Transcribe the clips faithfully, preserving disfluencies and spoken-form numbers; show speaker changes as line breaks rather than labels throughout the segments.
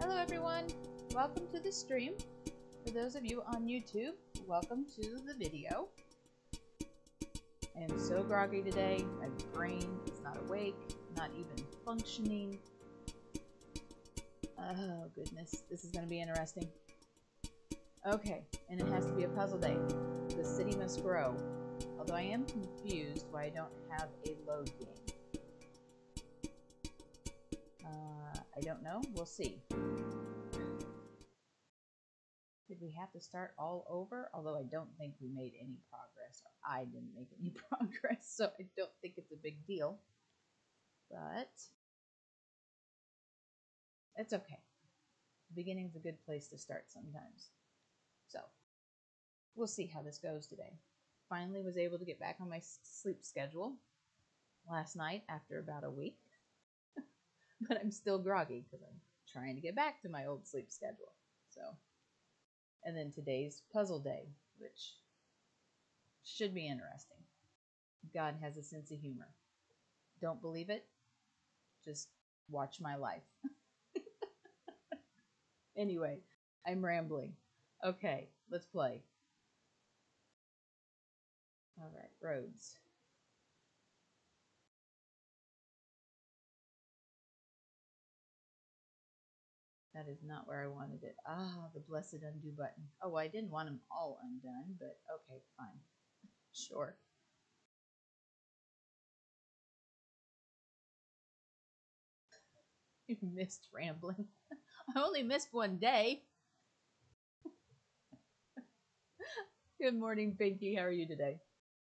Hello everyone, welcome to the stream. For those of you on YouTube, welcome to the video. I am so groggy today, my brain is not awake, not even functioning. Oh goodness, this is going to be interesting. Okay, and it has to be a puzzle day. The city must grow, although I am confused why I don't have a load game. Uh, I don't know. We'll see. Did we have to start all over? Although I don't think we made any progress. Or I didn't make any progress, so I don't think it's a big deal. But it's okay. The beginning's a good place to start sometimes. So we'll see how this goes today. Finally was able to get back on my sleep schedule last night after about a week. But I'm still groggy because I'm trying to get back to my old sleep schedule. So, and then today's puzzle day, which should be interesting. God has a sense of humor. Don't believe it? Just watch my life. Anyway, I'm rambling. Okay, let's play. All right, roads. That is not where I wanted it. Ah, the blessed undo button. Oh, I didn't want them all undone, but okay, fine. Sure. You missed rambling. I only missed one day. Good morning, Pinky. How are you today?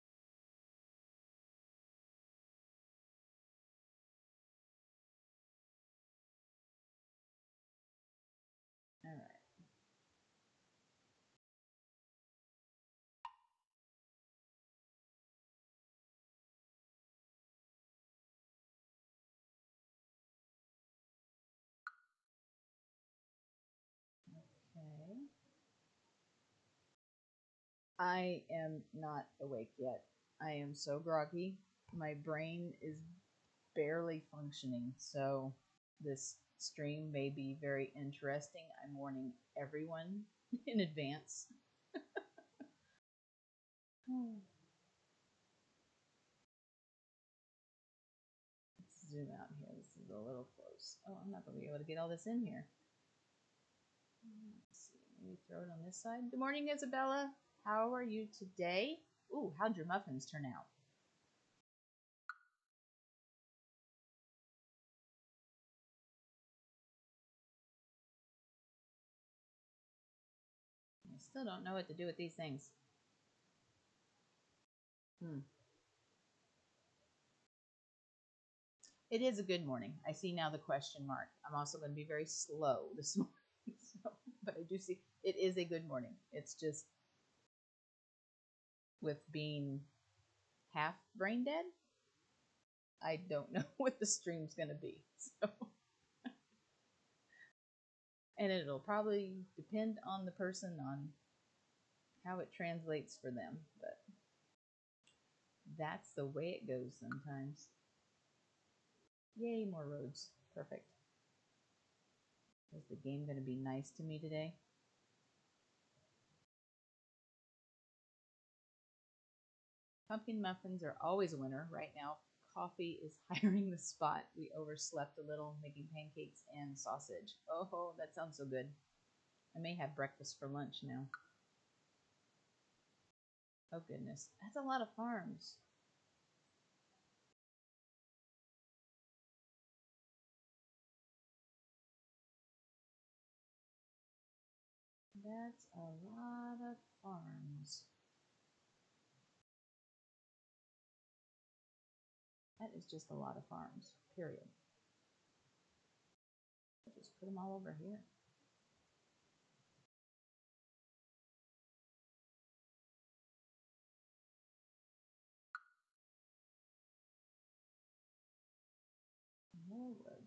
All right. Okay. I am not awake yet. I am so groggy. My brain is barely functioning, so this stream may be very interesting. I'm warning everyone in advance. Let's zoom out here. This is a little close. Oh, I'm not going to be able to get all this in here. Let's see. Maybe throw it on this side. Good morning, Isabella. How are you today? Ooh, how'd your muffins turn out? I still don't know what to do with these things. Hmm. It is a good morning. I see now the question mark. I'm also going to be very slow this morning. So, but I do see it is a good morning. It's just with being half brain dead, I don't know what the stream's going to be. So, and it'll probably depend on the person on how it translates for them. But that's the way it goes sometimes. Yay, more roads. Perfect. Is the game going to be nice to me today? Pumpkin muffins are always a winner. Right now, coffee is hiring the spot. We overslept a little making pancakes and sausage. Oh, that sounds so good. I may have breakfast for lunch now. Oh goodness, that's a lot of farms. That's a lot of farms. That is just a lot of farms, period. I'll just put them all over here. More wood.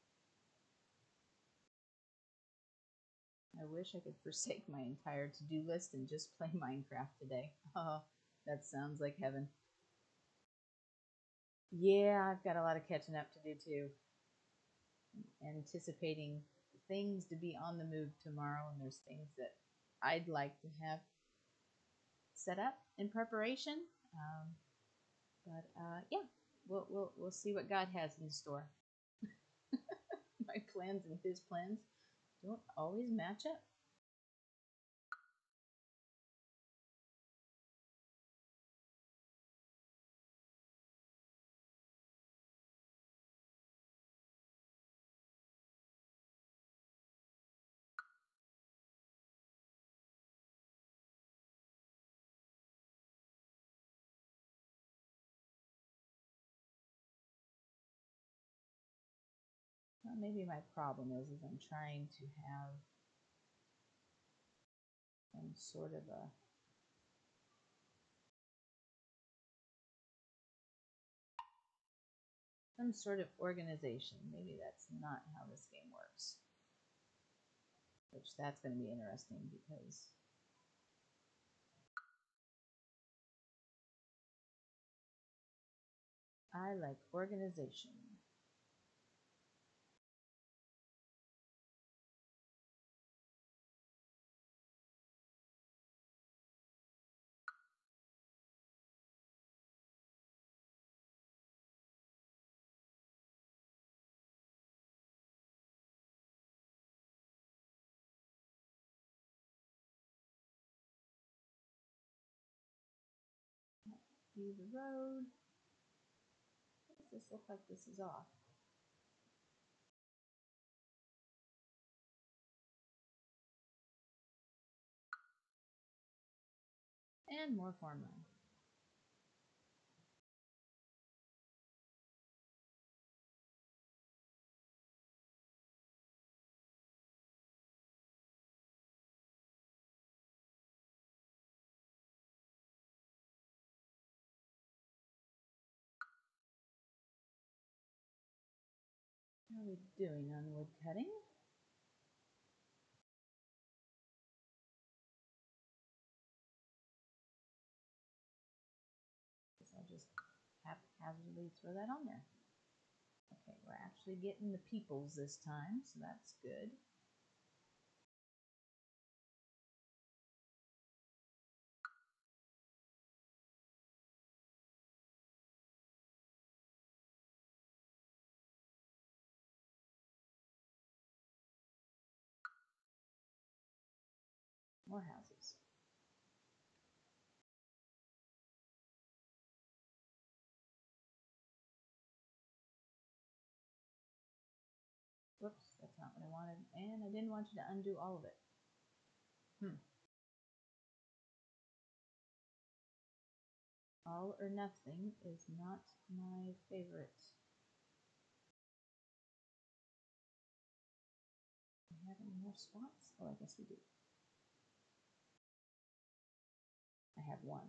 I wish I could forsake my entire to-do list and just play Minecraft today. Oh, that sounds like heaven. Yeah, I've got a lot of catching up to do too. Anticipating things to be on the move tomorrow, and there's things that I'd like to have set up in preparation. Um, but uh, yeah, we'll, we'll we'll see what God has in store. My plans and His plans don't always match up. Well, maybe my problem is, is I'm trying to have some sort of a some sort of organization. Maybe that's not how this game works. Which that's going to be interesting because I like organization. View the road. Does this look like this is off? And more farmland. How are we doing on wood cutting? Guess I'll just haphazardly throw that on there. Okay, we're actually getting the peoples this time, so that's good. More houses. Whoops, that's not what I wanted. And I didn't want you to undo all of it. Hmm. All or nothing is not my favorite. Do we have any more spots? Oh, I guess we do. I have one.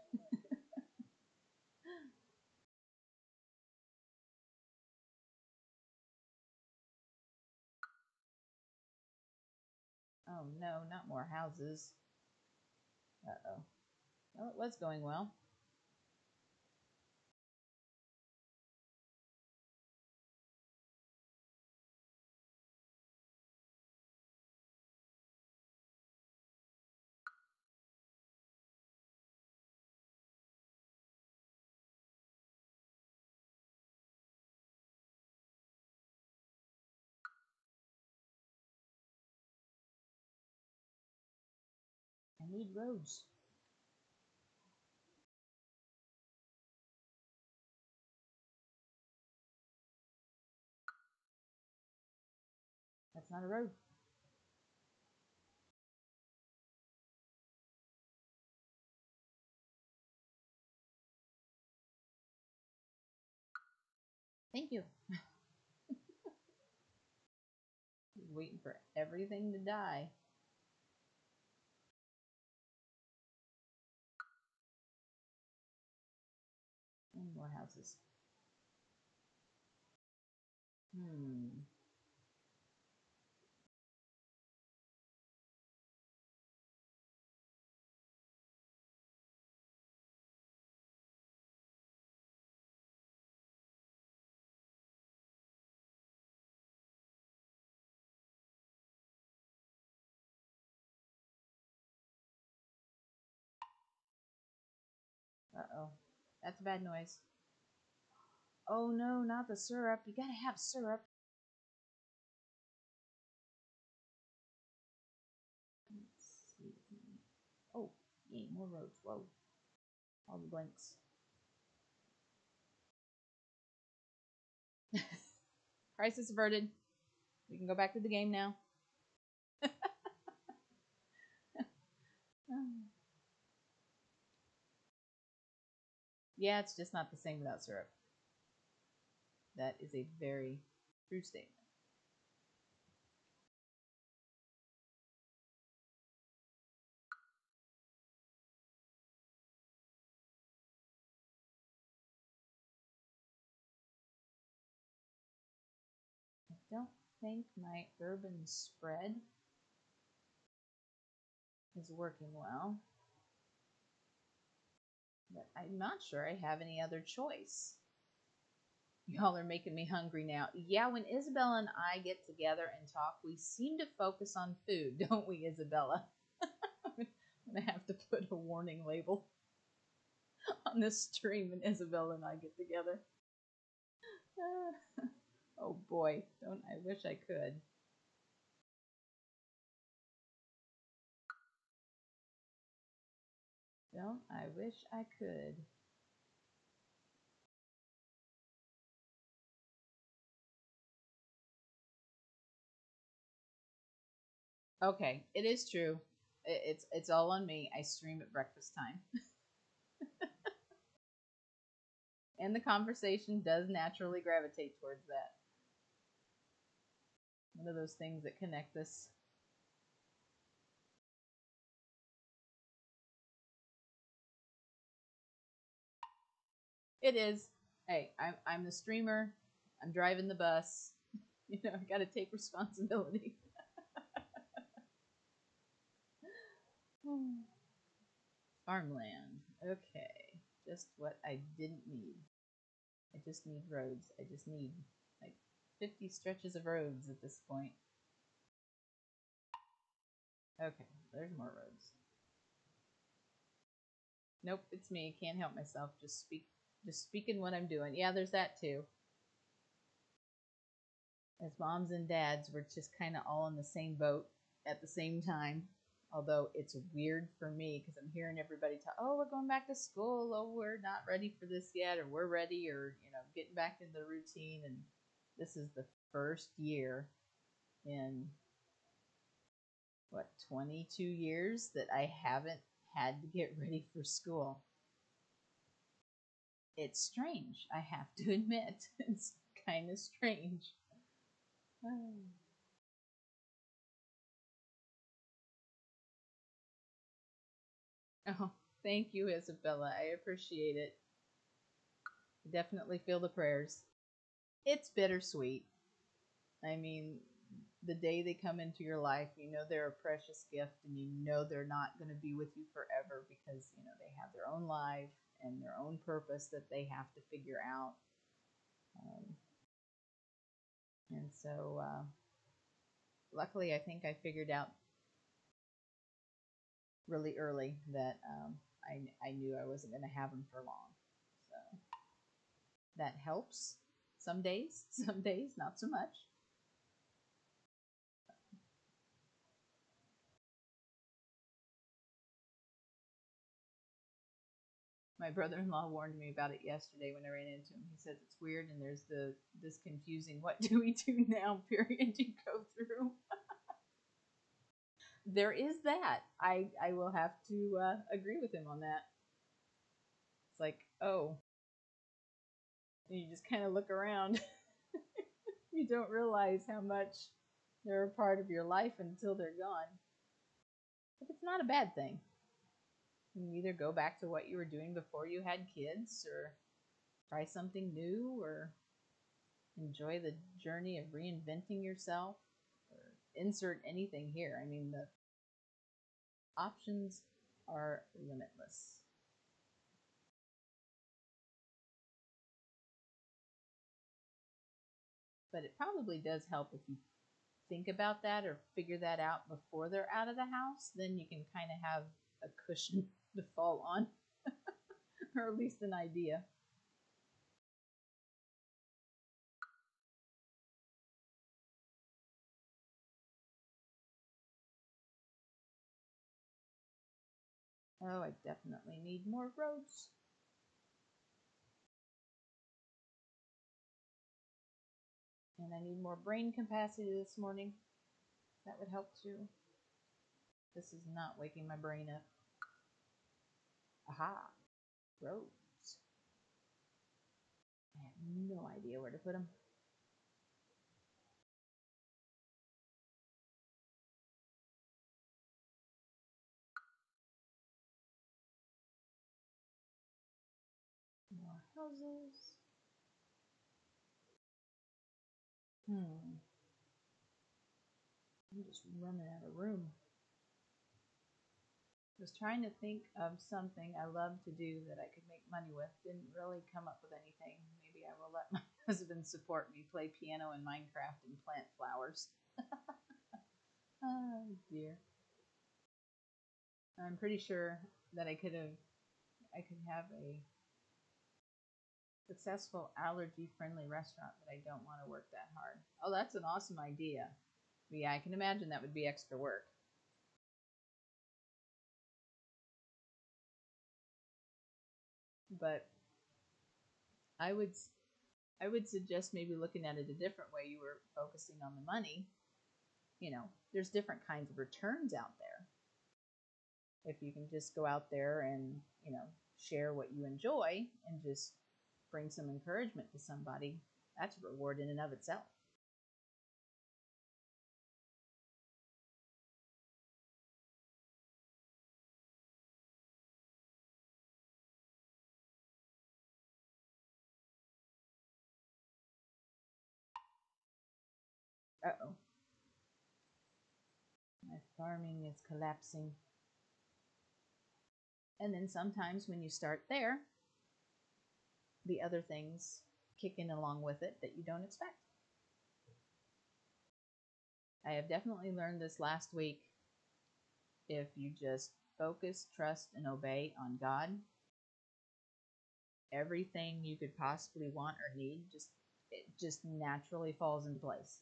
Oh no, not more houses. Uh-oh. Well, it was going well. I need roads. That's not a road. Thank you. Waiting for everything to die. And more houses. Hmm. That's a bad noise. Oh no, not the syrup. You gotta have syrup. Let's see. Oh, yay, more roads. Whoa. All the blinks. Crisis averted. We can go back to the game now. Yeah, it's just not the same without syrup. That is a very true statement. I don't think my urban spread is working well, but I'm not sure I have any other choice. Y'all are making me hungry now. Yeah, when Isabella and I get together and talk, we seem to focus on food, don't we, Isabella? I'm going to have to put a warning label on this stream when Isabella and I get together. Uh, oh boy, don't I wish I could. Don't I wish I could. Okay, it is true. It's it's all on me. I stream at breakfast time. And the conversation does naturally gravitate towards that. One of those things that connect us. It is. Hey, I'm I'm the streamer. I'm driving the bus. You know, I got to take responsibility. Farmland. Okay, just what I didn't need. I just need roads. I just need like fifty stretches of roads at this point. Okay, there's more roads. Nope, it's me. Can't help myself. Just speak. Just speaking what I'm doing. Yeah, there's that too. As moms and dads, we're just kind of all in the same boat at the same time. Although it's weird for me because I'm hearing everybody talk, oh, we're going back to school. Oh, we're not ready for this yet, or we're ready, or, you know, getting back into the routine. And this is the first year in, what, twenty-two years that I haven't had to get ready for school. It's strange, I have to admit. It's kind of strange. Oh, thank you, Isabella. I appreciate it. Definitely feel the prayers. It's bittersweet. I mean, the day they come into your life, you know they're a precious gift, and you know they're not going to be with you forever because, you know, they have their own life and their own purpose that they have to figure out. Um, and so, uh, luckily, I think I figured out really early that um, I, I knew I wasn't going to have them for long. So that helps some days, some days, not so much. My brother-in-law warned me about it yesterday when I ran into him. He says it's weird, and there's the this confusing "what do we do now" period you go through. There is that. I I will have to uh, agree with him on that. It's like, oh, and you just kind of look around. You don't realize how much they're a part of your life until they're gone. But it's not a bad thing. You can either go back to what you were doing before you had kids, or try something new, or enjoy the journey of reinventing yourself, or insert anything here. I mean, the options are limitless. But it probably does help if you think about that or figure that out before they're out of the house. Then you can kind of have a cushion to fall on or at least an idea. Oh, I definitely need more roads. And I need more brain capacity this morning. That would help too. This is not waking my brain up. Aha, roads. I have no idea where to put them. More houses. Hmm. I'm just running out of room. I was trying to think of something I love to do that I could make money with. Didn't really come up with anything. Maybe I will let my husband support me play piano in Minecraft and plant flowers. Oh dear. I'm pretty sure that I could have I could have a successful allergy friendly restaurant, but I don't want to work that hard. Oh, that's an awesome idea. But yeah, I can imagine that would be extra work. But I would I would suggest maybe looking at it a different way. You were focusing on the money. You know, there's different kinds of returns out there. If you can just go out there and, you know, share what you enjoy and just bring some encouragement to somebody, that's a reward in and of itself. Uh-oh. My farming is collapsing. And then sometimes when you start there, the other things kick in along with it that you don't expect. I have definitely learned this last week. If you just focus, trust, and obey on God, everything you could possibly want or need just it just naturally falls into place.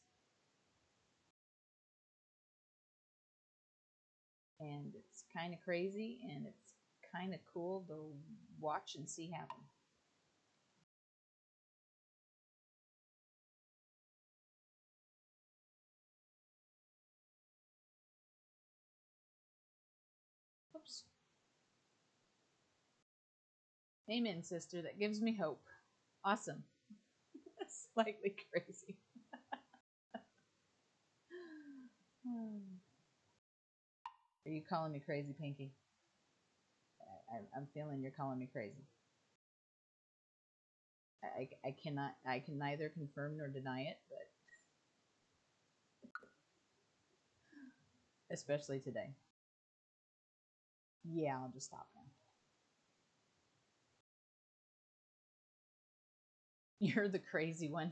And it's kind of crazy and it's kind of cool to watch and see happen. Oops. Amen, sister. That gives me hope. Awesome. Slightly crazy. Are you calling me crazy, Pinky? I, I'm feeling you're calling me crazy. I, I cannot, I can neither confirm nor deny it, but especially today. Yeah, I'll just stop now. You're the crazy one.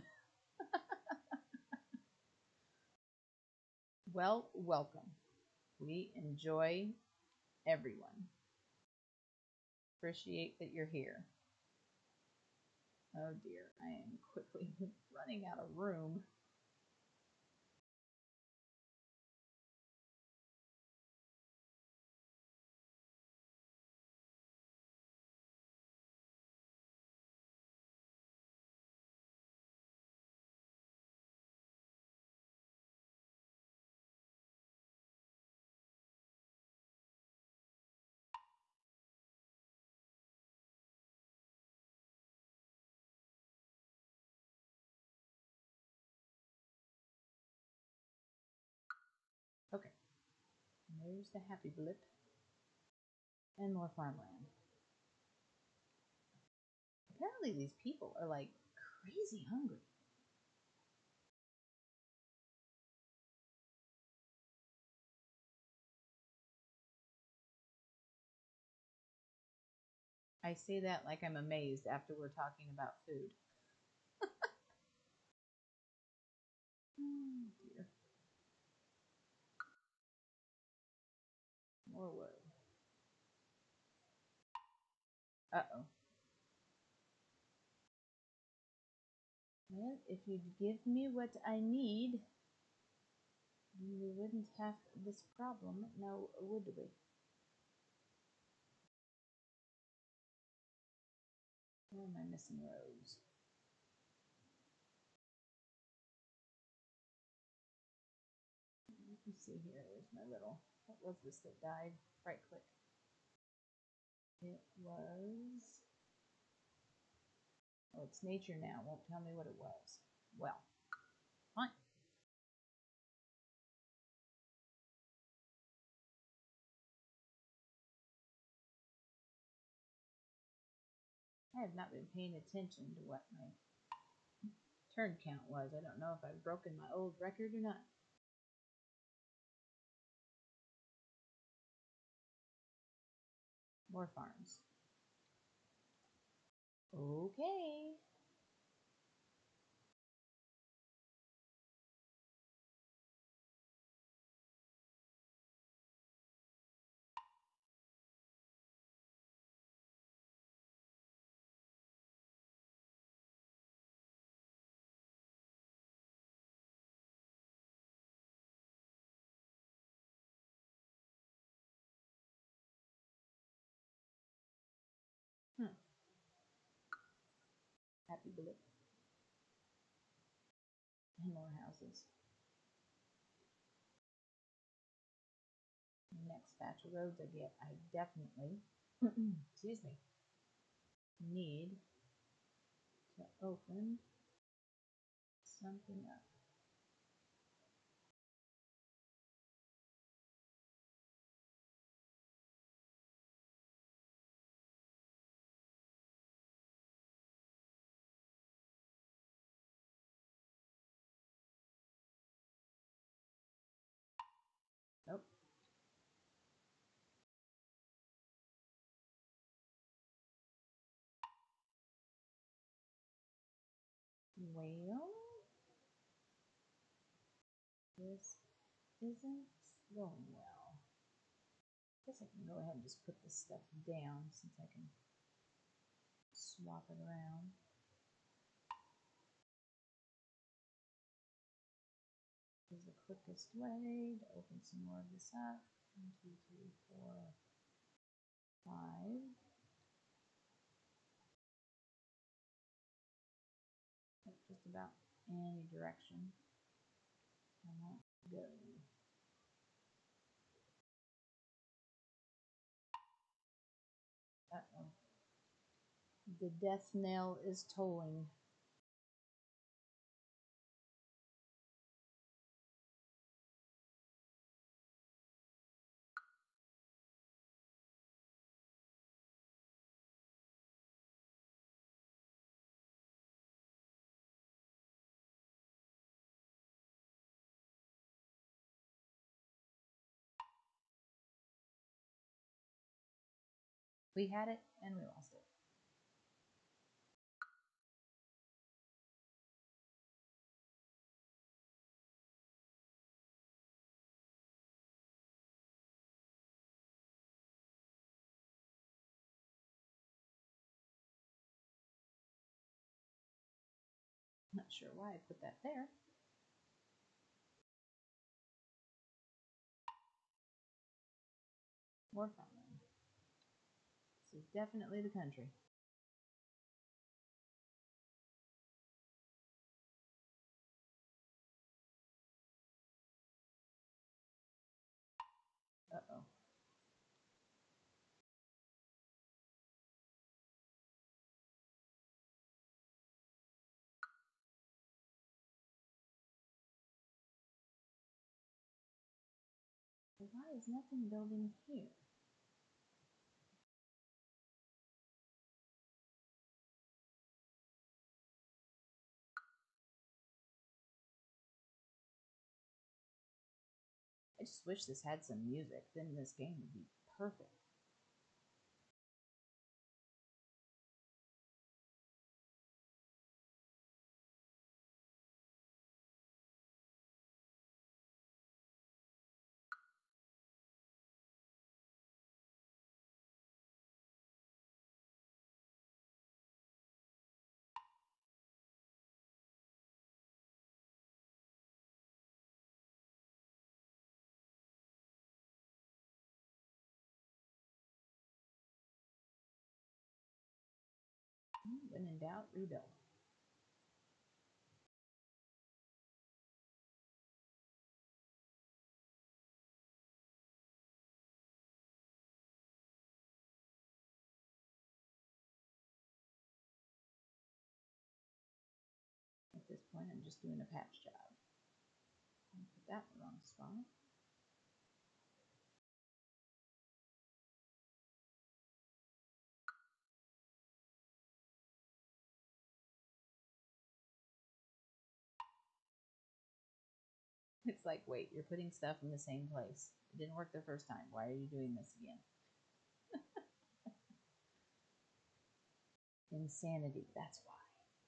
Well, welcome. We enjoy everyone. Appreciate that you're here. Oh dear, I am quickly running out of room. Okay, there's the happy blip. And more farmland. Apparently these people are like crazy hungry. I say that like I'm amazed after we're talking about food. Oh dear. More wood. Uh-oh. if you'd give me what I need, we wouldn't have this problem now, would we? Where am I missing rows? Let me see here. There's my little, what was this that died? Right click. It was, oh, it's nature now. Won't tell me what it was. Well, fine. I have not been paying attention to what my turn count was. I don't know if I've broken my old record or not. More farms. Okay. Hmm. Happy blip. And more houses. Next batch of roads I get, I definitely, excuse me, need to open something up. Nope. Well, this isn't going well. I guess I can go ahead and just put this stuff down since I can swap it around. This is the quickest way to open some more of this up. One, two, three, four, five. Just about any direction I want to go. Uh-oh. The death knell is tolling. We had it and we lost it. Not sure why I put that there. More farmland. This is definitely the country. Uh-oh. Why is nothing building here? I just wish this had some music. Then this game would be perfect. When in doubt, rebuild. At this point, I'm just doing a patch job. Put that in the wrong spot. It's like, wait, you're putting stuff in the same place. It didn't work the first time. Why are you doing this again? Insanity, that's why.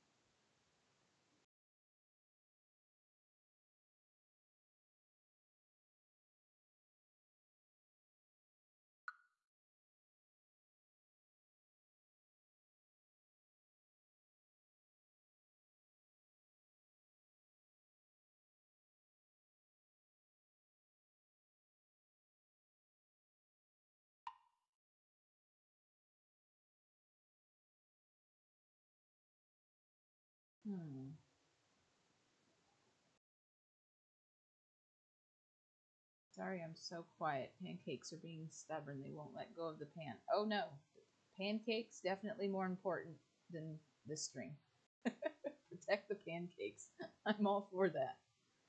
Hmm. Sorry, I'm so quiet. Pancakes are being stubborn. They won't let go of the pan. Oh no. Pancakes, definitely more important than the string. Protect the pancakes. I'm all for that.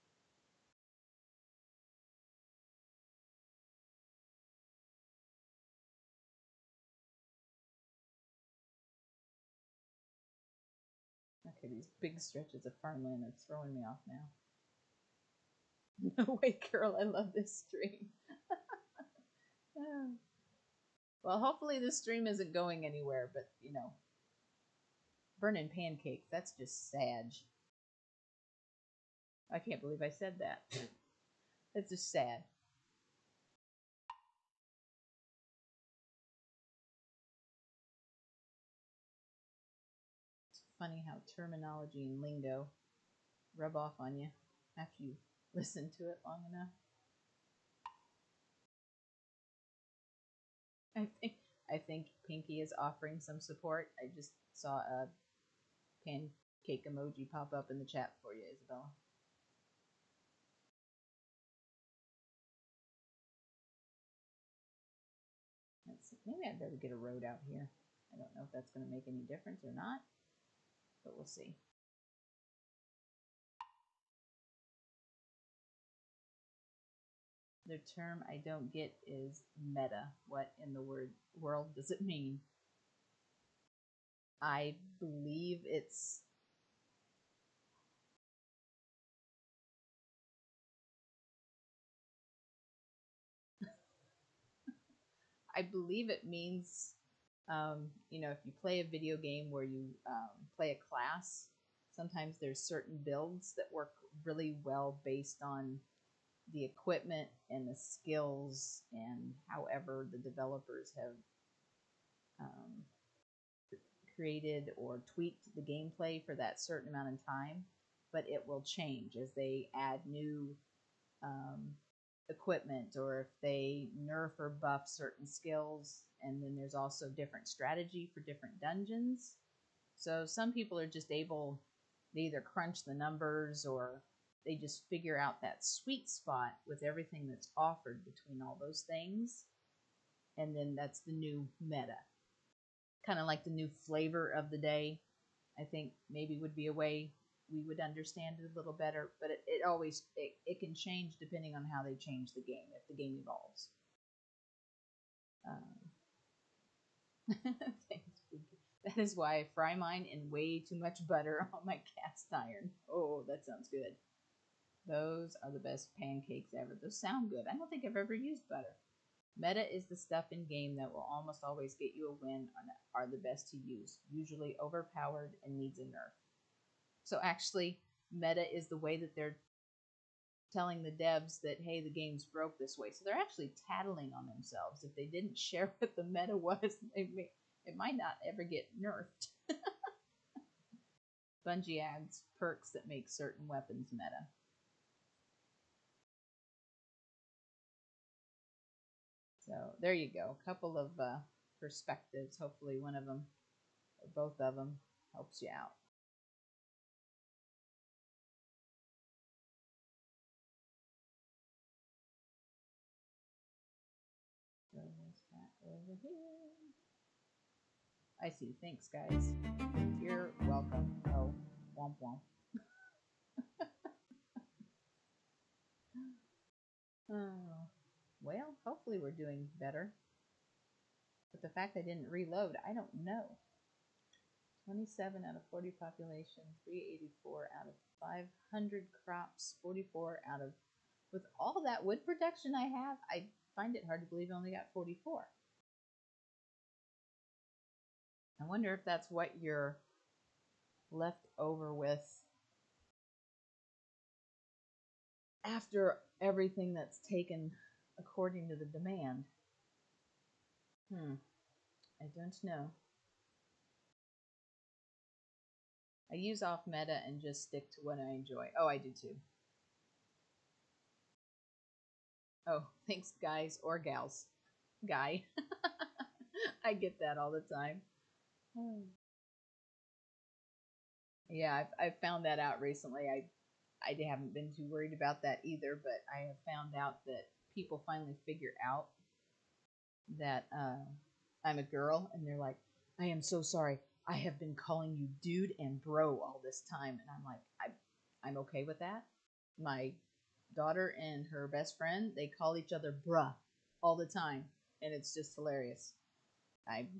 Okay, these big stretches of farmland are throwing me off now. No way, Carol, I love this stream. Well, hopefully this stream isn't going anywhere, but, you know, burning pancakes, that's just sad. I can't believe I said that. It's just sad. It's funny how terminology and lingo rub off on you after you listen to it long enough. I think I think Pinky is offering some support. I just saw a pancake emoji pop up in the chat for you, Isabella. Let's see. Maybe I'd better get a road out here. I don't know if that's going to make any difference or not, but we'll see. The term I don't get is meta. What in the word world does it mean? I believe it's I believe it means, um, you know, if you play a video game where you um, play a class, sometimes there's certain builds that work really well based on the equipment and the skills and however the developers have um, created or tweaked the gameplay for that certain amount of time. But it will change as they add new um, equipment or if they nerf or buff certain skills. And then there's also different strategy for different dungeons. So some people are just able, they either crunch the numbers or they just figure out that sweet spot with everything that's offered between all those things. And then that's the new meta. Kind of like the new flavor of the day, I think maybe would be a way we would understand it a little better. But it, it always, it, it can change depending on how they change the game, if the game evolves. Um, Thanks, Pinky. That is why I fry mine in way too much butter on my cast iron. Oh, that sounds good. Those are the best pancakes ever. Those sound good. I don't think I've ever used butter. Meta is the stuff in game that will almost always get you a win and are the best to use, usually overpowered and needs a nerf. So actually, meta is the way that they're telling the devs that, hey, the game's broke this way. So they're actually tattling on themselves. If they didn't share what the meta was, they may, it might not ever get nerfed. Bungie adds perks that make certain weapons meta. So there you go. A couple of uh, perspectives. Hopefully one of them, or both of them, helps you out. Throw this back over here. I see. Thanks, guys. You're welcome. Oh, womp womp. Oh, well, hopefully we're doing better. But the fact I didn't reload, I don't know. twenty-seven out of forty population, three eighty-four out of five hundred crops, forty-four out of... With all that wood production I have, I find it hard to believe I only got forty-four. I wonder if that's what you're left over with after everything that's taken according to the demand. Hmm, I don't know. I use off meta and just stick to what I enjoy. Oh, I do too. Oh, thanks, guys or gals. Guy. I get that all the time. Hmm. Yeah, I've, I've found that out recently. I I haven't been too worried about that either, but I have found out that people finally figure out that uh, I'm a girl, and they're like, I am so sorry. I have been calling you dude and bro all this time. And I'm like, I, I'm okay with that. My daughter and her best friend, they call each other bruh all the time, and it's just hilarious. I'm,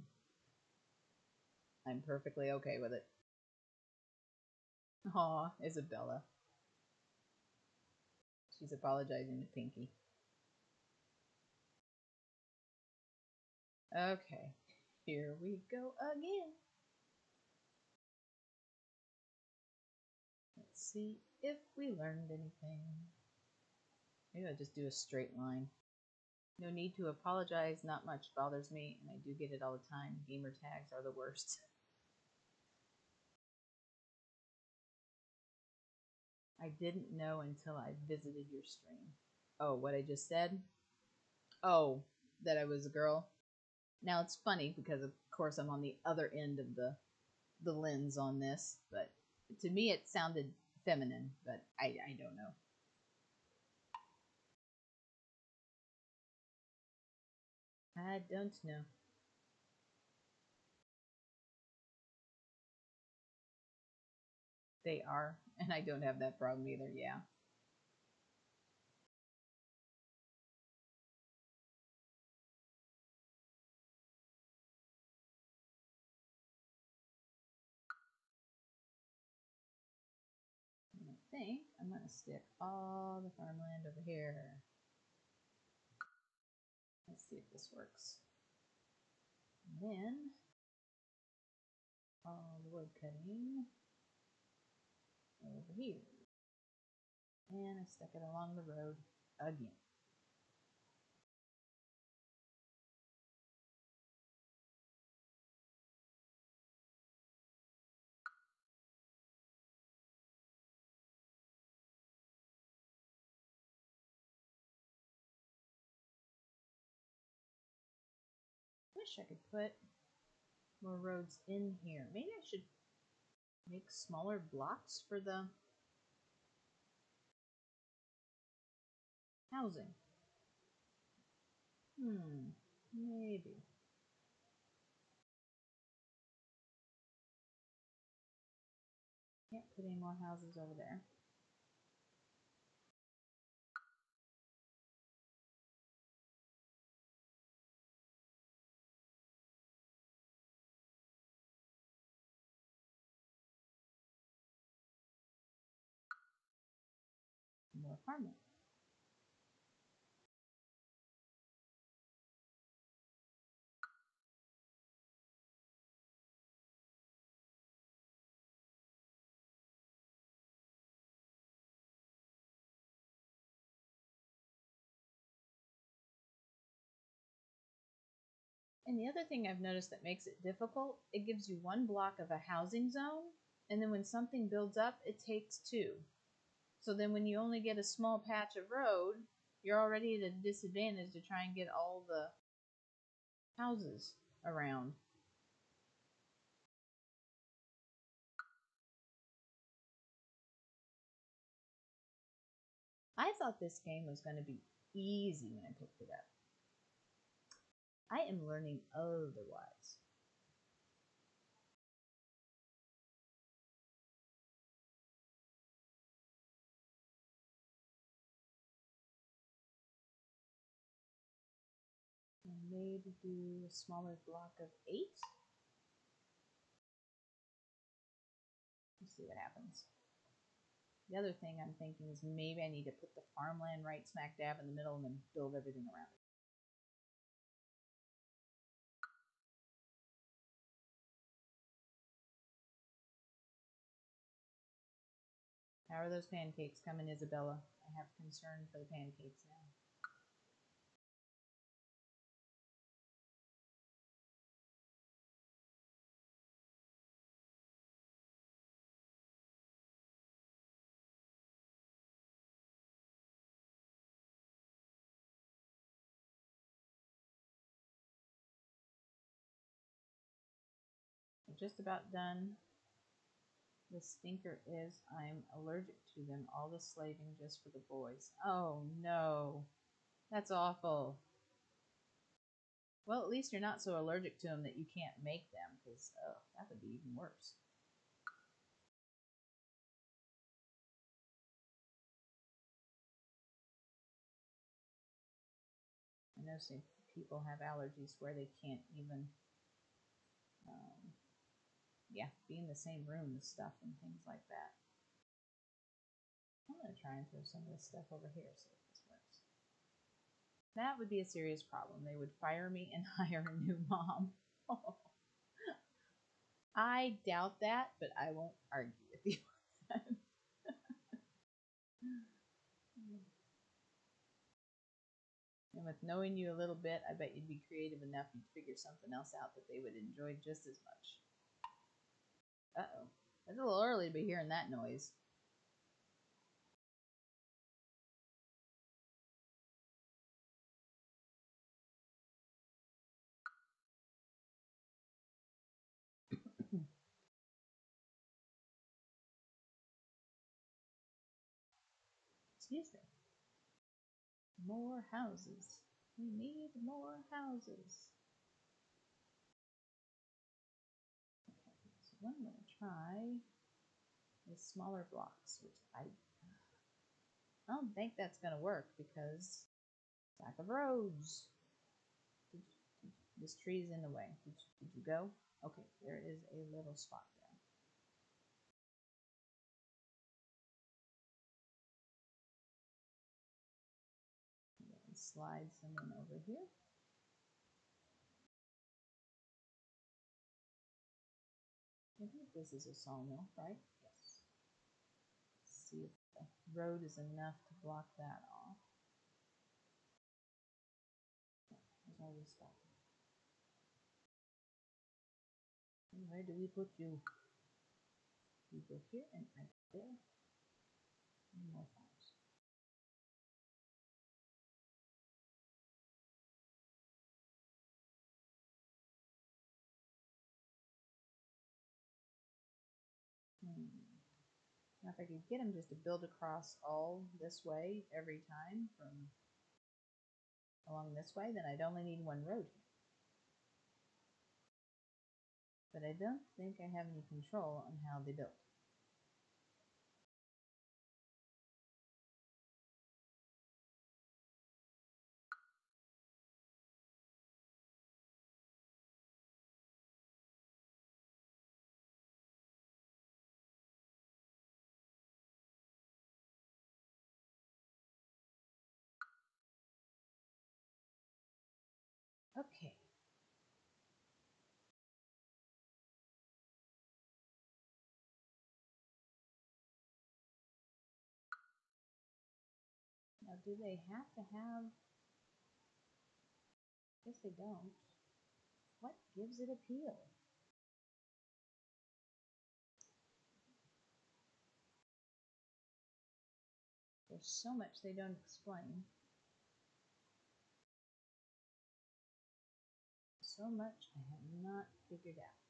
I'm perfectly okay with it. Aw, Isabella. She's apologizing to Pinky. Okay, here we go again. Let's see if we learned anything. Maybe I'll just do a straight line. No need to apologize, not much bothers me, and I do get it all the time. Gamer tags are the worst. I didn't know until I visited your stream. Oh, what I just said? Oh, that I was a girl? Now it's funny because of course I'm on the other end of the the lens on this, but to me it sounded feminine, but I, I don't know. I don't know. They are, and I don't have that problem either, yeah. I think I'm going to stick all the farmland over here. Let's see if this works. And then all the wood cutting over here. And I stuck it along the road again. Wish I could put more roads in here. Maybe I should make smaller blocks for the housing. Hmm, maybe. Can't put any more houses over there. More farmland. And the other thing I've noticed that makes it difficult, it gives you one block of a housing zone, and then when something builds up, it takes two. So then when you only get a small patch of road, you're already at a disadvantage to try and get all the houses around. I thought this game was going to be easy when I picked it up. I am learning otherwise. And maybe do a smaller block of eight. Let's see what happens. The other thing I'm thinking is maybe I need to put the farmland right smack dab in the middle and then build everything around it. How are those pancakes coming, Isabella? I have concern for the pancakes now. Just about done. The stinker is I'm allergic to them. All the slaving just for the boys. Oh no, that's awful. Well, at least you're not so allergic to them that you can't make them, because oh, that would be even worse. I know some people have allergies where they can't even, um, yeah, be in the same room and stuff and things like that. I'm going to try and throw some of this stuff over here, see if this works. That would be a serious problem. They would fire me and hire a new mom. Oh. I doubt that, but I won't argue with you. And with knowing you a little bit, I bet you'd be creative enough you'd figure something else out that they would enjoy just as much. Uh-oh. It's a little early to be hearing that noise. Excuse me. More houses. We need more houses. Okay, so what I'm going to try is smaller blocks, which I, I don't think that's going to work because lack of roads. Did, did, this tree's in the way. Did, did you go? Okay, there is a little spot there. And slide some in over here. I think this is a sawmill, right? Yes. Let's see if the road is enough to block that off. There's always spot. And where do we put you? You go here and I go there. And more farms. Hmm. Now if I could get him just to build across all this way every time from along this way, then I'd only need one road here. But I don't think I have any control on how they build. Okay. Now do they have to have, I guess they don't. What gives it appeal? There's so much they don't explain. So much I have not figured out.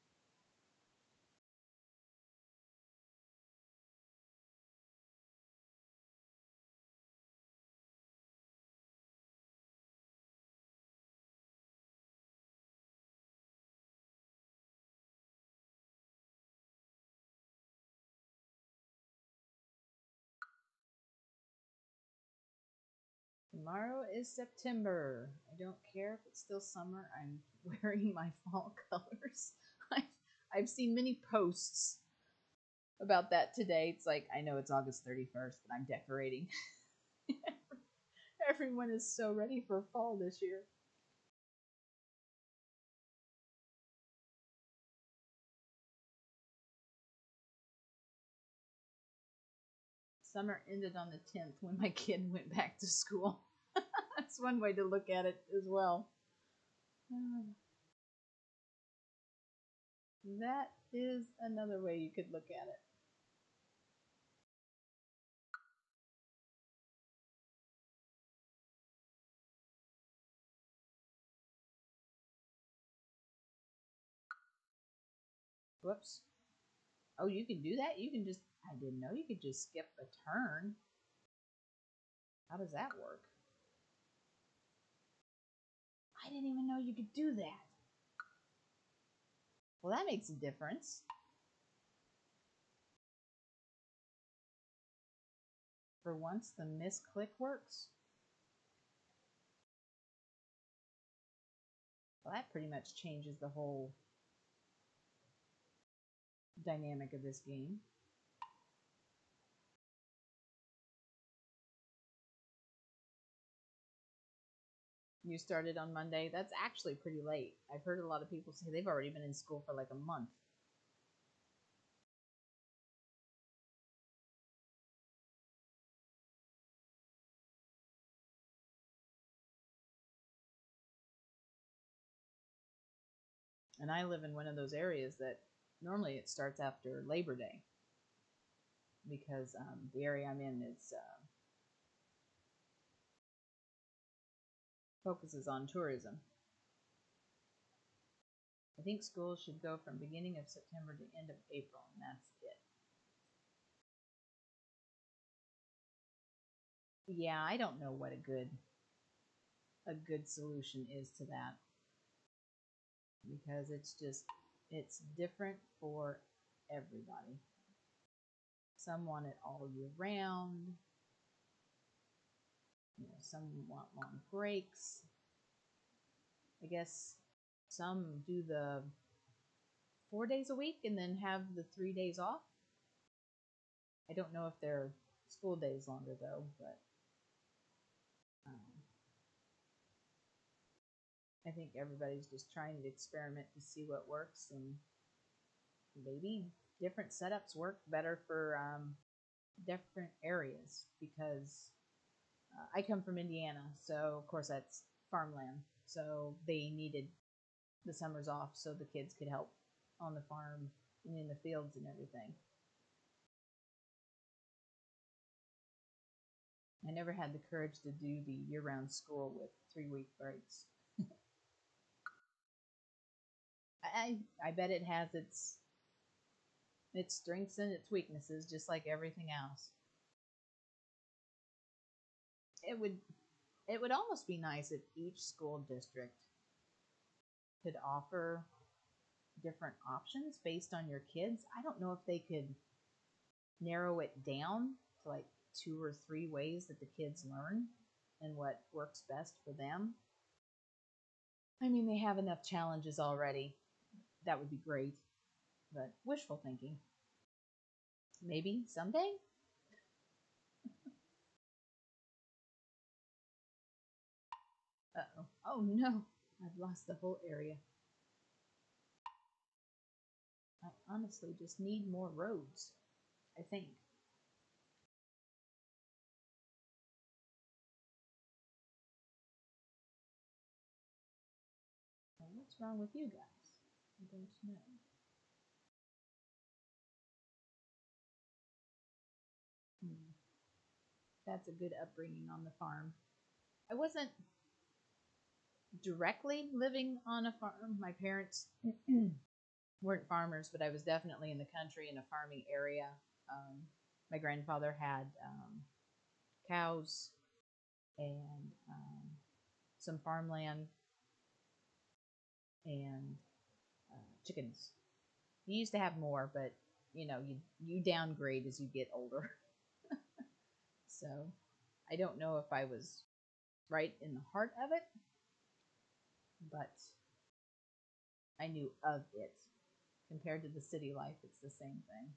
Tomorrow is September. I don't care if it's still summer. I'm wearing my fall colors. I've, I've seen many posts about that today. It's like, I know it's August thirty-first, but I'm decorating. Everyone is so ready for fall this year. Summer ended on the tenth when my kid went back to school. That's one way to look at it as well. That is another way you could look at it. Whoops. Oh, you can do that? You can just, I didn't know you could just skip a turn. How does that work? I didn't even know you could do that. Well, that makes a difference. For once, the Missclick works. Well, that pretty much changes the whole dynamic of this game. You started on Monday. That's actually pretty late. I've heard a lot of people say they've already been in school for like a month. And I live in one of those areas that normally it starts after Labor Day because um, the area I'm in is uh, focuses on tourism. I think schools should go from beginning of September to end of April, and that's it. Yeah, I don't know what a good a good solution is to that because it's just it's different for everybody. Some want it all year round. You know, some want long breaks. I guess some do the four days a week and then have the three days off. I don't know if they're school days longer though, but um, I think everybody's just trying to experiment to see what works, and maybe different setups work better for um, different areas because uh, I come from Indiana, so of course that's farmland. So they needed the summers off so the kids could help on the farm and in the fields and everything. I never had the courage to do the year-round school with three-week breaks. I I bet it has its its strengths and its weaknesses, just like everything else. It would it would almost be nice if each school district could offer different options based on your kids. I don't know if they could narrow it down to like two or three ways that the kids learn and what works best for them. I mean, they have enough challenges already. That would be great, but wishful thinking. Maybe someday? Uh-oh. Oh no, I've lost the whole area. I honestly just need more roads, I think. Well, what's wrong with you guys? I don't know. Hmm. That's a good upbringing on the farm. I wasn't directly living on a farm. My parents weren't farmers, but I was definitely in the country in a farming area. Um, my grandfather had um, cows and um, some farmland and uh, chickens. He used to have more, but you know, you you downgrade as you get older. So I don't know if I was right in the heart of it, but I knew of it. Compared to the city life, it's the same thing.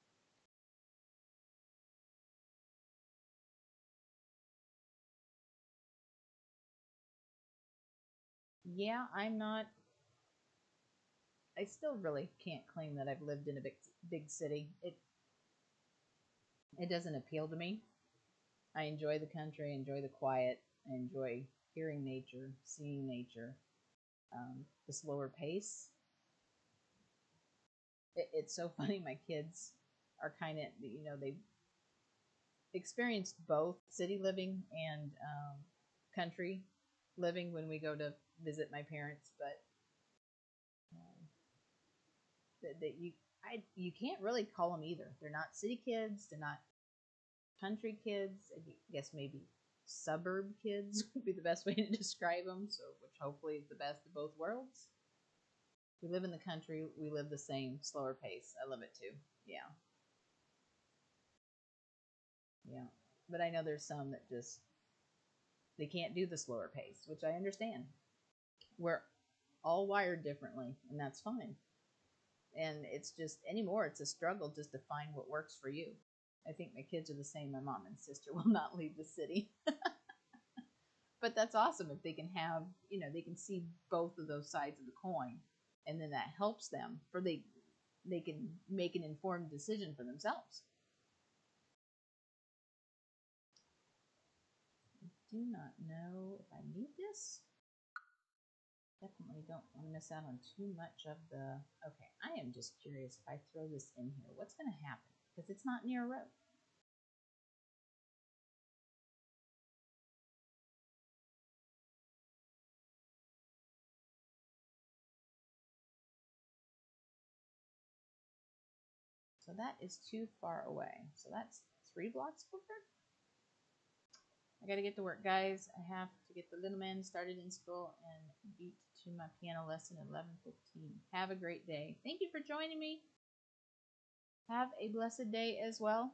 Yeah, I'm not, I still really can't claim that I've lived in a big, big city. It, it doesn't appeal to me. I enjoy the country, I enjoy the quiet, I enjoy hearing nature, seeing nature, um, the slower pace. It, it's so funny. My kids are kind of, you know, they've experienced both city living and um, country living when we go to visit my parents, but um, that, that you I you can't really call them either. They're not city kids. They're not country kids. I guess maybe suburb kids would be the best way to describe them. So, which hopefully is the best of both worlds. We live in the country. We live the same slower pace. I love it too. Yeah, yeah. But I know there's some that just they can't do the slower pace, which I understand. We're all wired differently, and that's fine. And it's just anymore, it's a struggle just to find what works for you. I think my kids are the same. My mom and sister will not leave the city. But that's awesome if they can have, you know, they can see both of those sides of the coin, and then that helps them for they they can make an informed decision for themselves. I do not know if I need this. Definitely don't want to miss out on too much of the. Okay, I am just curious if I throw this in here, what's going to happen? Because it's not near a road. So that is too far away. So that's three blocks quicker. I got to get to work, guys. I have to get the little man started in school and beat to my piano lesson at eleven fifteen. Have a great day. Thank you for joining me. Have a blessed day as well.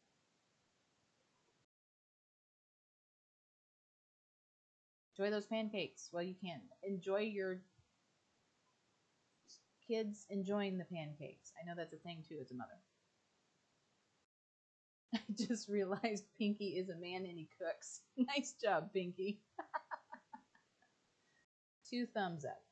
Enjoy those pancakes while you can. Enjoy your kids enjoying the pancakes. I know that's a thing too as a mother. I just realized Pinky is a man and he cooks. Nice job, Pinky. Two thumbs up.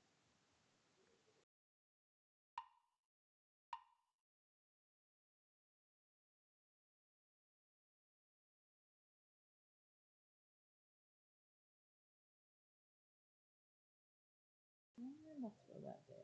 And we'll throw that there.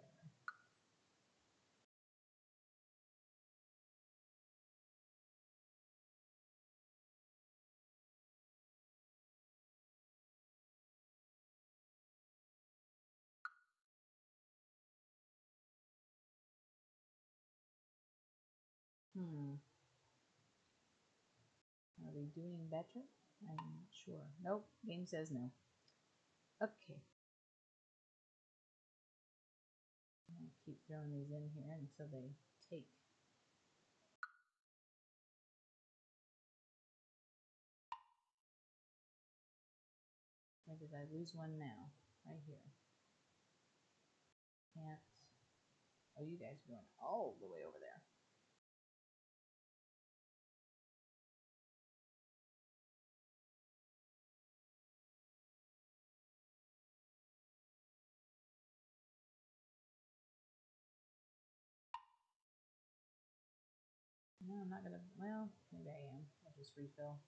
Hmm. Are we doing better? I'm not sure. Nope. Game says no. Okay. I'm going to keep throwing these in here until they take. Where did I lose one now? Right here. Can't. Oh, you guys are going all the way over there. No, I'm not gonna. Well, maybe I am. I'll just refill.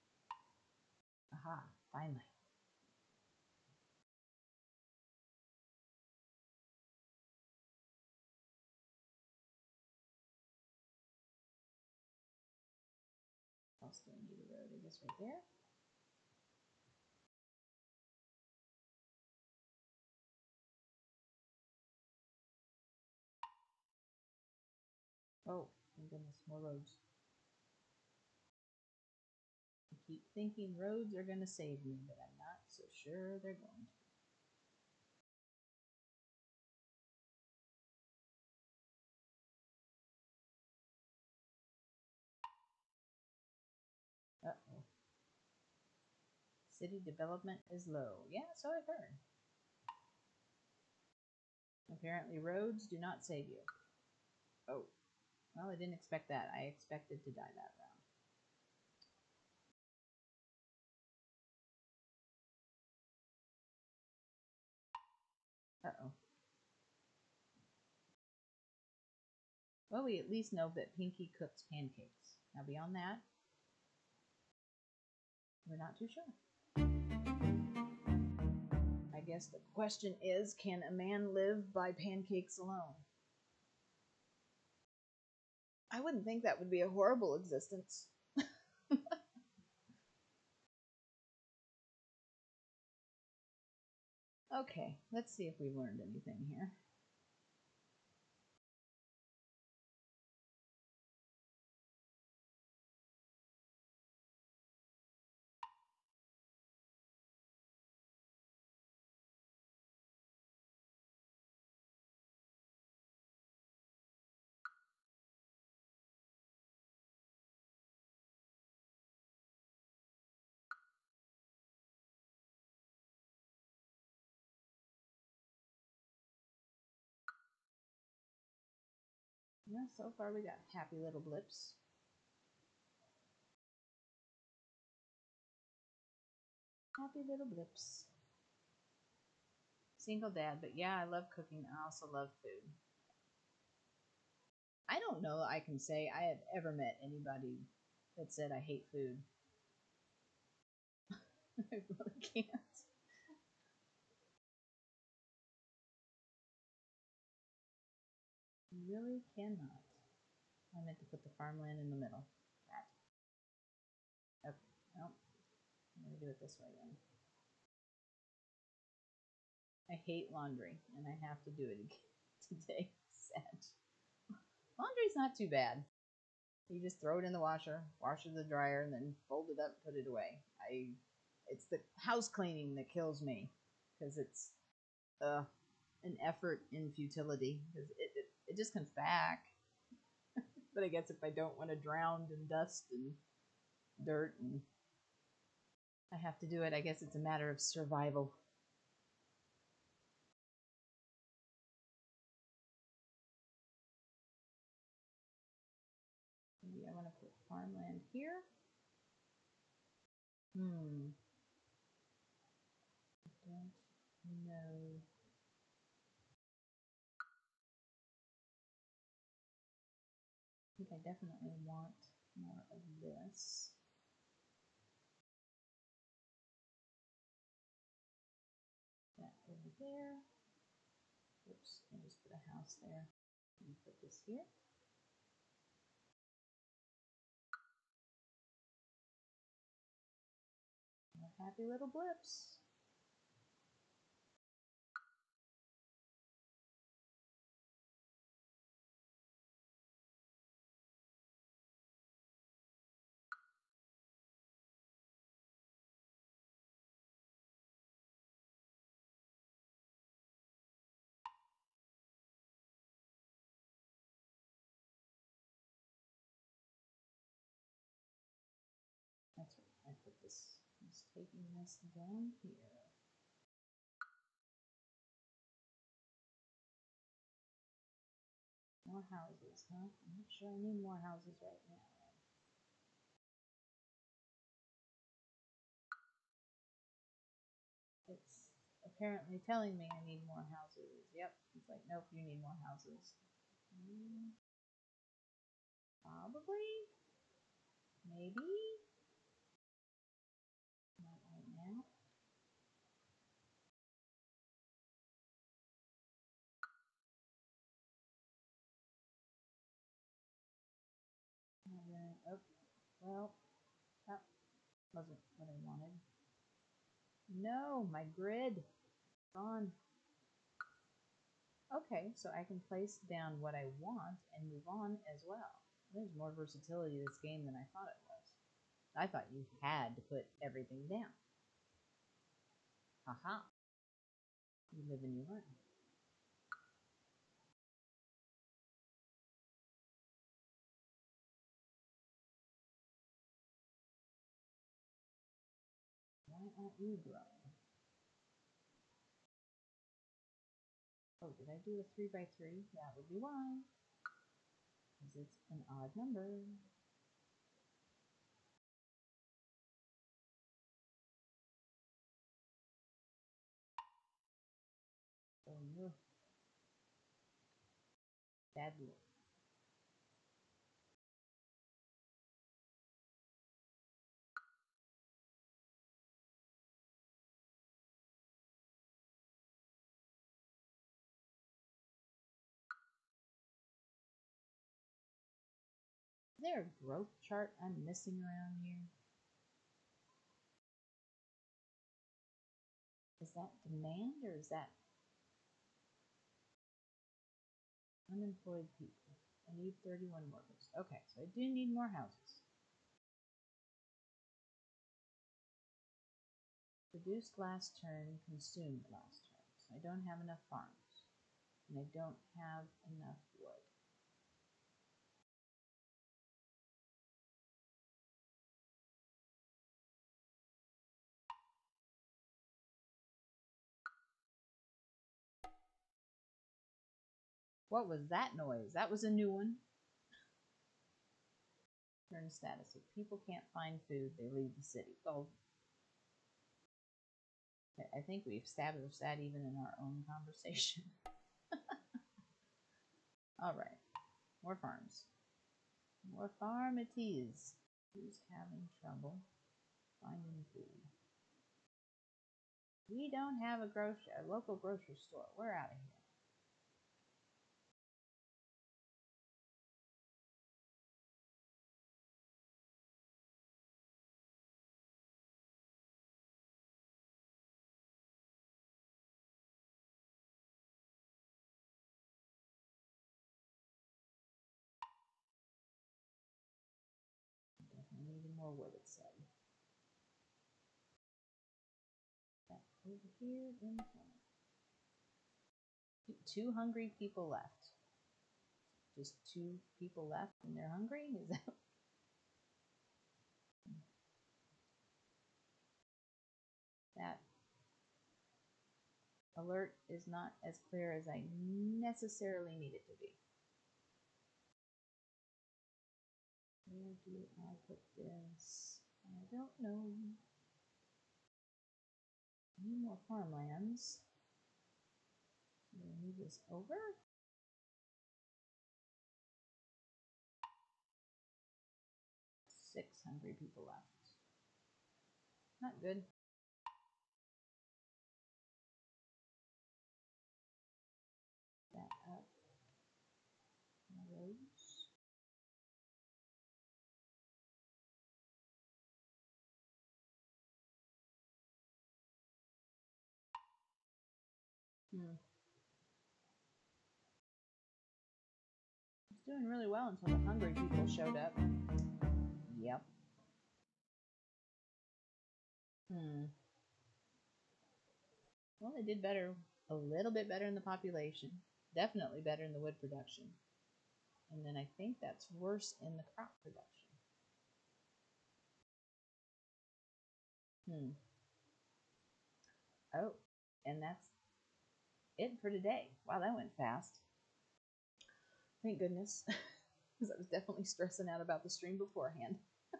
Aha! Finally. I'll still need a road. I guess right there. Oh, my goodness, more roads. I keep thinking roads are gonna save me, but I'm not so sure they're going to. Uh oh. City development is low. Yeah, so I've heard. Apparently roads do not save you. Oh, well, I didn't expect that. I expected to die that round. Uh-oh. Well, we at least know that Pinky cooks pancakes. Now, beyond that, we're not too sure. I guess the question is, can a man live by pancakes alone? I wouldn't think that would be a horrible existence. Okay, let's see if we learned anything here. Yeah, so far we got happy little blips. Happy little blips. Single dad, but yeah, I love cooking. I also love food. I don't know I can say I have ever met anybody that said I hate food. I really can't. Really cannot. I meant to put the farmland in the middle. That. Okay. Nope. I'm going to do it this way then. I hate laundry, and I have to do it again today. Sad. Laundry's not too bad. You just throw it in the washer, wash it in the dryer, and then fold it up and put it away. I, it's the house cleaning that kills me, because it's uh, an effort in futility. Because it, it, it just comes back. But I guess if I don't want to drown in dust and dirt, and I have to do it, I guess it's a matter of survival. Maybe I want to put farmland here. Hmm. I don't know. I think I definitely want more of this. That over there. Oops, I just put a house there. Let me put this here. More happy little blips. That's right. I put this. I'm just taking this down here. More houses, huh? I'm not sure I need more houses right now. It's apparently telling me I need more houses. Yep. It's like, nope, you need more houses. Hmm. Probably. Maybe. Not right now. And then, oh, well, that wasn't what I wanted. No, my grid. Gone. Okay, so I can place down what I want and move on as well. There's more versatility to this game than I thought it was. I thought you had to put everything down. Haha. You live and you learn. Why aren't you growing? Oh, did I do a three by three? That would be why. Because it's an odd number. Oh no. Bad luck. Is there a growth chart I'm missing around here? Is that demand or is that unemployed people? I need thirty-one workers. Okay, so I do need more houses. Produced last turn, consumed last turn. So I don't have enough farms. And I don't have enough wood. What was that noise? That was a new one. Turn status. If people can't find food, they leave the city. Oh, I think we've established that even in our own conversation. All right, more farms. More farm it is. Who's having trouble finding food? We don't have a grocery, a local grocery store. We're out of here. Definitely need more wood, it said. Back over here in front. Two hungry people left. Just two people left and they're hungry? Is that... That alert is not as clear as I necessarily need it to be. Where do I put this? I don't know. I need more farmlands. I'm going to move this over. Six hungry people left. Not good. That up. One of those. Hmm. It's doing really well until the hungry people showed up. Yep. Hmm. Well, they did better, a little bit better in the population. Definitely better in the wood production. And then I think that's worse in the crop production. Hmm. Oh, and that's it for today. Wow, that went fast. Thank goodness, because I was definitely stressing out about the stream beforehand.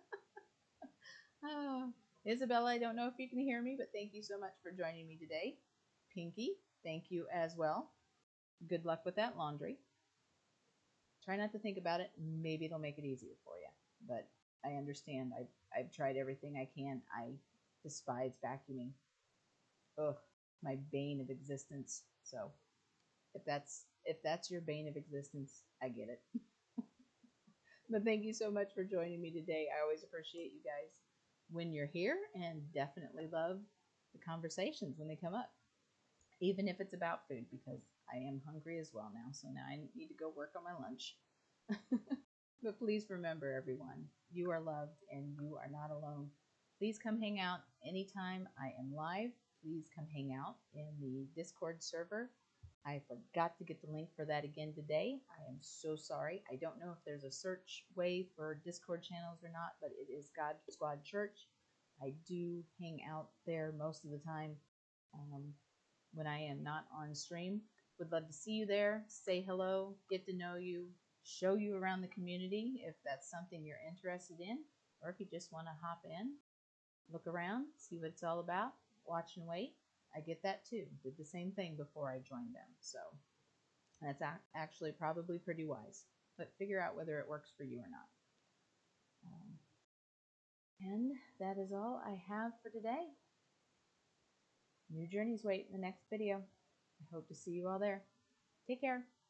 Oh, Isabella, I don't know if you can hear me, but thank you so much for joining me today. Pinky, thank you as well. Good luck with that laundry. Try not to think about it. Maybe it'll make it easier for you. But I understand. I've, I've tried everything I can. I despise vacuuming. Ugh, my bane of existence. So if that's if that's your bane of existence, I get it. But thank you so much for joining me today. I always appreciate you guys when you're here, and definitely love the conversations when they come up, even if it's about food, because I am hungry as well now. So now I need to go work on my lunch. But please remember, everyone, you are loved and you are not alone. Please come hang out anytime I am live. Please come hang out in the Discord server. I forgot to get the link for that again today. I am so sorry. I don't know if there's a search way for Discord channels or not, but it is God Squad Church. I do hang out there most of the time um, when I am not on stream. Would love to see you there, say hello, get to know you, show you around the community if that's something you're interested in, or if you just want to hop in, look around, see what it's all about, watch and wait. I get that too. Did the same thing before I joined them. So that's actually probably pretty wise. But figure out whether it works for you or not. Um, and that is all I have for today. New journeys wait in the next video. I hope to see you all there. Take care.